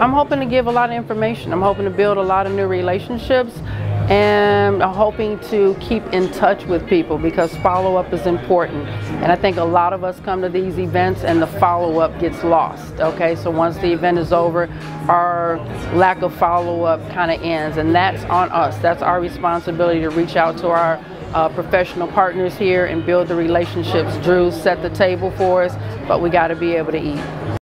I'm hoping to give a lot of information. I'm hoping to build a lot of new relationships, and I'm hoping to keep in touch with people because follow-up is important. And I think a lot of us come to these events and the follow-up gets lost. Okay, so once the event is over, our lack of follow-up kind of ends, and that's on us. That's our responsibility to reach out to our professional partners here and build the relationships. Drew set the table for us, but we got to be able to eat.